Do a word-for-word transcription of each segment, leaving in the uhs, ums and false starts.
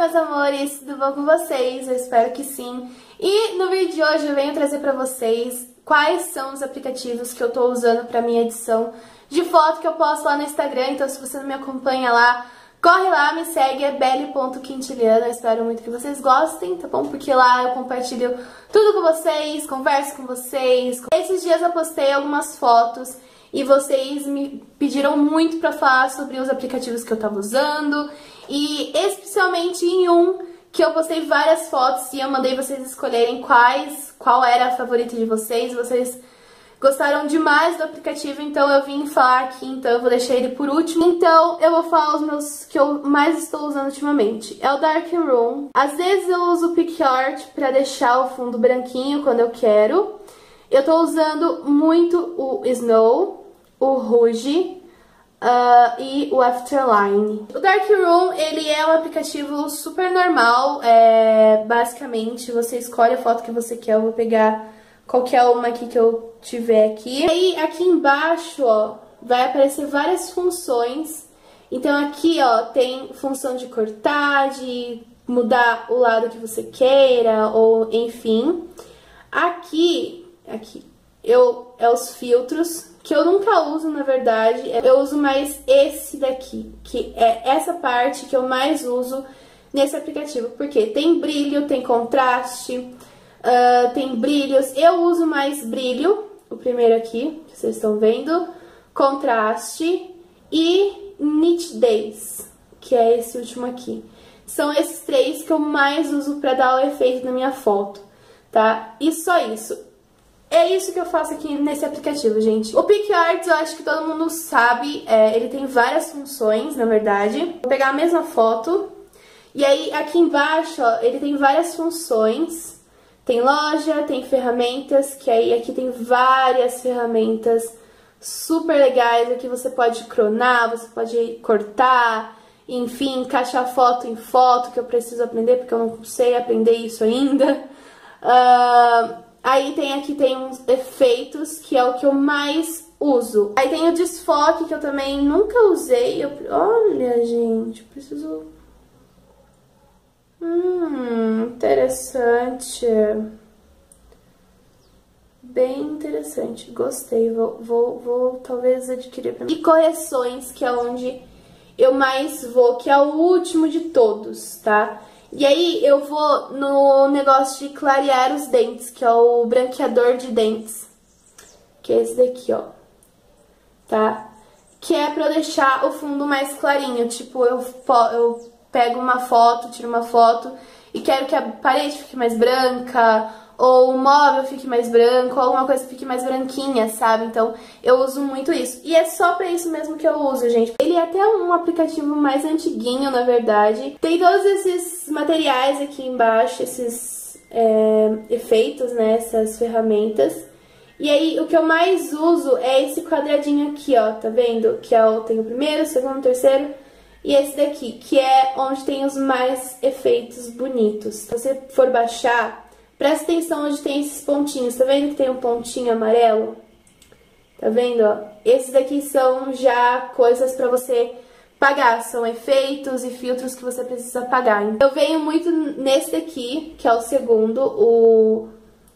meus amores, tudo bom com vocês? Eu espero que sim. E no vídeo de hoje eu venho trazer pra vocês quais são os aplicativos que eu tô usando pra minha edição de foto que eu posto lá no Instagram. Então se você não me acompanha lá, corre lá, me segue, é belle ponto quintiliano. Eu espero muito que vocês gostem, tá bom? Porque lá eu compartilho tudo com vocês, converso com vocês. Esses dias eu postei algumas fotos e vocês me pediram muito pra falar sobre os aplicativos que eu tava usando. E especialmente em um que eu postei várias fotos e eu mandei vocês escolherem quais, qual era a favorita de vocês. Vocês gostaram demais do aplicativo, então eu vim falar aqui, então eu vou deixar ele por último. Então eu vou falar os meus que eu mais estou usando ultimamente. É o Darkroom. Às vezes eu uso o PicArt pra deixar o fundo branquinho quando eu quero. Eu tô usando muito o Snow, o Rouge, Uh, e o Afterline. O Darkroom, ele é um aplicativo super normal, é, basicamente você escolhe a foto que você quer. Eu vou pegar qualquer uma aqui que eu tiver aqui. E aí, aqui embaixo, ó, vai aparecer várias funções. Então aqui, ó, tem função de cortar, de mudar o lado que você queira, ou enfim. Aqui, aqui, eu, é os filtros, que eu nunca uso, na verdade. Eu uso mais esse daqui, que é essa parte que eu mais uso nesse aplicativo. Porque tem brilho, tem contraste, uh, tem brilhos. Eu uso mais brilho, o primeiro aqui, que vocês estão vendo, contraste e nitidez, que é esse último aqui. São esses três que eu mais uso pra dar o efeito na minha foto, tá? E só isso. É isso que eu faço aqui nesse aplicativo, gente. O PicArt, eu acho que todo mundo sabe, é, ele tem várias funções, na verdade. Vou pegar a mesma foto, e aí aqui embaixo, ó, ele tem várias funções. Tem loja, tem ferramentas, que aí aqui tem várias ferramentas super legais. Aqui você pode cronar, você pode cortar, enfim, encaixar foto em foto, que eu preciso aprender, porque eu não sei aprender isso ainda. Uh... Aí tem aqui tem uns efeitos, que é o que eu mais uso. Aí tem o desfoque, que eu também nunca usei. Eu, olha, gente, eu preciso... Hum, interessante. Bem interessante, gostei. Vou, vou, vou talvez adquirir pra mim. E correções, que é onde eu mais vou, que é o último de todos, tá? E aí eu vou no negócio de clarear os dentes, que é o branqueador de dentes. Que é esse daqui, ó. Tá? Que é pra eu deixar o fundo mais clarinho. Tipo, eu, eu pego uma foto, tiro uma foto e quero que a parede fique mais branca, ou o móvel fique mais branco, ou alguma coisa fique mais branquinha, sabe? Então, eu uso muito isso. E é só pra isso mesmo que eu uso, gente. Ele é até um aplicativo mais antiguinho, na verdade. Tem todos esses materiais aqui embaixo, esses é, efeitos, né? Essas ferramentas. E aí, o que eu mais uso é esse quadradinho aqui, ó, tá vendo? Que é o, tem o primeiro, o segundo, o terceiro e esse daqui, que é onde tem os mais efeitos bonitos. Se você for baixar... Presta atenção onde tem esses pontinhos, tá vendo que tem um pontinho amarelo? Tá vendo, ó? Esses daqui são já coisas pra você pagar, são efeitos e filtros que você precisa pagar. Eu venho muito nesse daqui, que é o segundo, o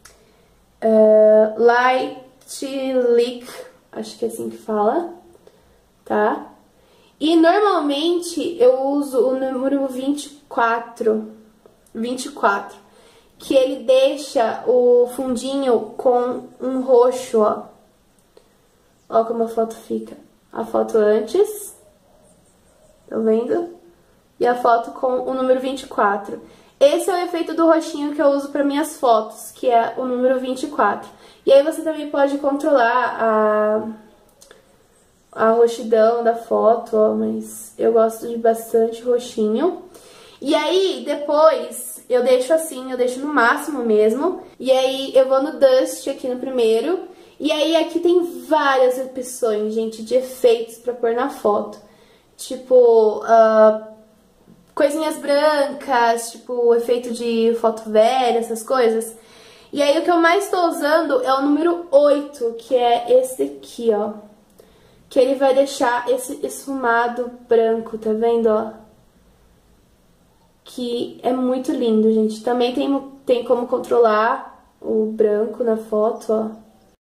uh, Light Leak, acho que é assim que fala, tá? E normalmente eu uso o número vinte e quatro, vinte e quatro. Que ele deixa o fundinho com um roxo, ó. Ó como a foto fica. A foto antes, tá vendo? E a foto com o número vinte e quatro. Esse é o efeito do roxinho que eu uso para minhas fotos, que é o número vinte e quatro. E aí você também pode controlar a, a roxidão da foto, ó, mas eu gosto de bastante roxinho. E aí, depois, eu deixo assim, eu deixo no máximo mesmo. E aí, eu vou no Dust aqui no primeiro. E aí, aqui tem várias opções, gente, de efeitos pra pôr na foto. Tipo, uh, coisinhas brancas, tipo, efeito de foto velha, essas coisas. E aí, o que eu mais tô usando é o número oito, que é esse aqui, ó. Que ele vai deixar esse esfumado branco, tá vendo, ó? que é muito lindo, gente. Também tem, tem como controlar o branco na foto, ó.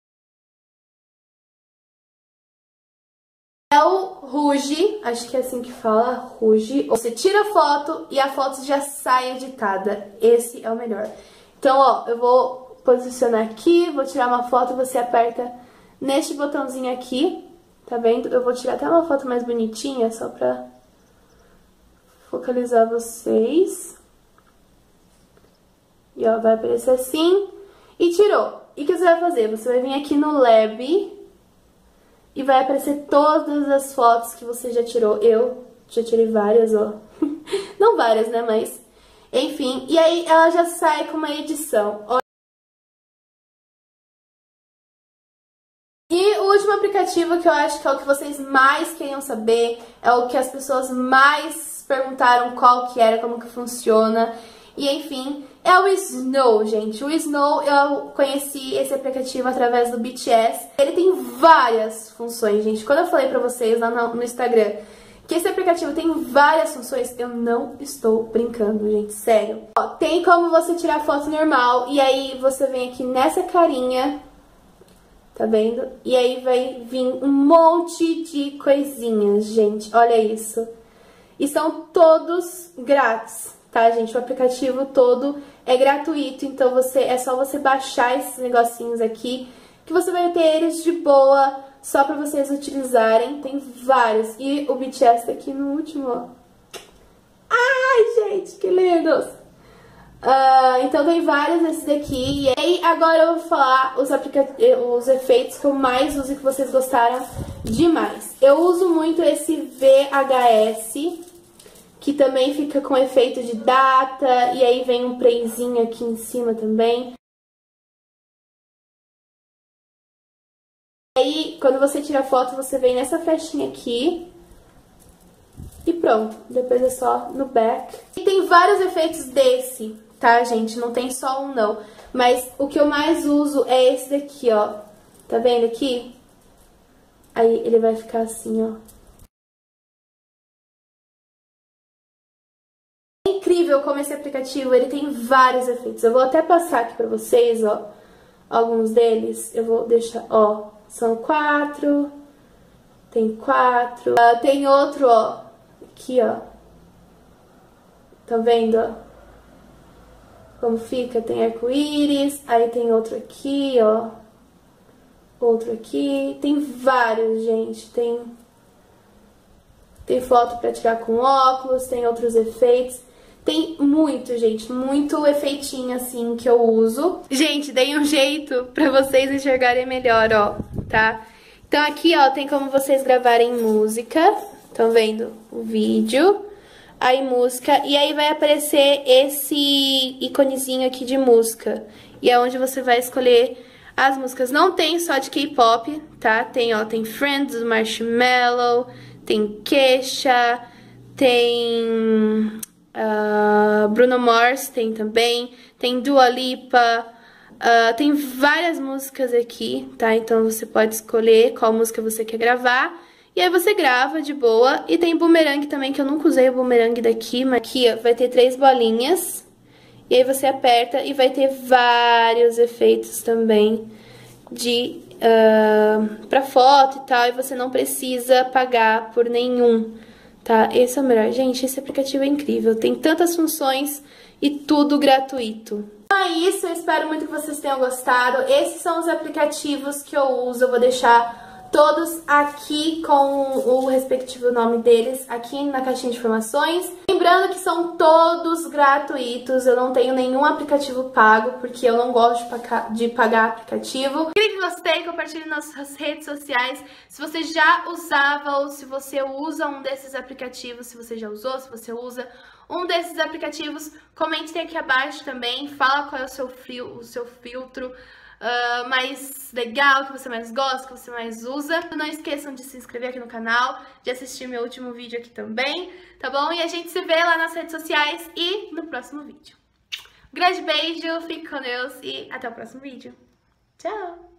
É o Ruge, acho que é assim que fala, Ruge. Você tira a foto e a foto já sai editada. Esse é o melhor. Então, ó, eu vou posicionar aqui, vou tirar uma foto, você aperta neste botãozinho aqui, tá vendo? Eu vou tirar até uma foto mais bonitinha, só pra focalizar vocês. E ó, vai aparecer assim. E tirou. E o que você vai fazer? Você vai vir aqui no Lab e vai aparecer todas as fotos que você já tirou. Eu já tirei várias, ó. Não várias, né, mas... Enfim, e aí ela já sai com uma edição. Ó. E o último aplicativo que eu acho que é o que vocês mais queriam saber, é o que as pessoas mais perguntaram qual que era, como que funciona... E, enfim, é o Snow, gente. O Snow, eu conheci esse aplicativo através do B T S. Ele tem várias funções, gente. Quando eu falei pra vocês lá no, no Instagram que esse aplicativo tem várias funções, eu não estou brincando, gente. Sério. Ó, tem como você tirar foto normal e aí você vem aqui nessa carinha, tá vendo? E aí vai vir um monte de coisinhas, gente. Olha isso. E são todos grátis. Tá, gente? O aplicativo todo é gratuito, então você é só você baixar esses negocinhos aqui, que você vai ter eles de boa, só pra vocês utilizarem. Tem vários. E o B T S tá aqui no último, ó. Ai, gente, que lindos! Uh, então tem vários desses daqui. E aí, agora eu vou falar os, os efeitos que eu mais uso e que vocês gostaram demais. Eu uso muito esse V H S, que também fica com efeito de data, e aí vem um playzinho aqui em cima também. Aí, quando você tira a foto, você vem nessa flechinha aqui, e pronto. Depois é só no back. E tem vários efeitos desse, tá, gente? Não tem só um, não. Mas o que eu mais uso é esse daqui, ó. Tá vendo aqui? Aí ele vai ficar assim, ó. É incrível como esse aplicativo, ele tem vários efeitos. Eu vou até passar aqui pra vocês, ó, alguns deles. Eu vou deixar, ó, são quatro, tem quatro. Uh, tem outro, ó, aqui, ó. Tá vendo, ó? Como fica? Tem arco-íris, aí tem outro aqui, ó. Outro aqui. Tem vários, gente. Tem, tem foto pra tirar com óculos, tem outros efeitos. Tem muito, gente, muito efeitinho assim que eu uso. Gente, dei um jeito pra vocês enxergarem melhor, ó, tá? Então aqui, ó, tem como vocês gravarem música. Estão vendo o vídeo? Aí música, e aí vai aparecer esse iconezinho aqui de música. E é onde você vai escolher as músicas. Não tem só de K-pop, tá? Tem, ó, tem Friends, do Marshmello, tem Kesha, tem... Uh, Bruno Mars tem também, tem Dua Lipa, uh, tem várias músicas aqui, tá? Então você pode escolher qual música você quer gravar, e aí você grava de boa. E tem boomerang também, que eu nunca usei o boomerang daqui, mas aqui, ó, vai ter três bolinhas, e aí você aperta e vai ter vários efeitos também de, uh, pra foto e tal, e você não precisa pagar por nenhum. Tá, esse é o melhor. Gente, esse aplicativo é incrível. Tem tantas funções e tudo gratuito. Então é isso, eu espero muito que vocês tenham gostado. Esses são os aplicativos que eu uso. Eu vou deixar todos aqui com o respectivo nome deles aqui na caixinha de informações. Lembrando que são todos gratuitos. Eu não tenho nenhum aplicativo pago, porque eu não gosto de pagar aplicativo. Clique em gostei, compartilhe nas suas redes sociais. Se você já usava ou se você usa um desses aplicativos, se você já usou, se você usa um desses aplicativos, comente aqui abaixo também. Fala qual é o seu, frio, o seu filtro Uh, mais legal, que você mais gosta, que você mais usa. Não esqueçam de se inscrever aqui no canal, de assistir meu último vídeo aqui também, tá bom? E a gente se vê lá nas redes sociais e no próximo vídeo. Um grande beijo, fique com Deus e até o próximo vídeo. Tchau!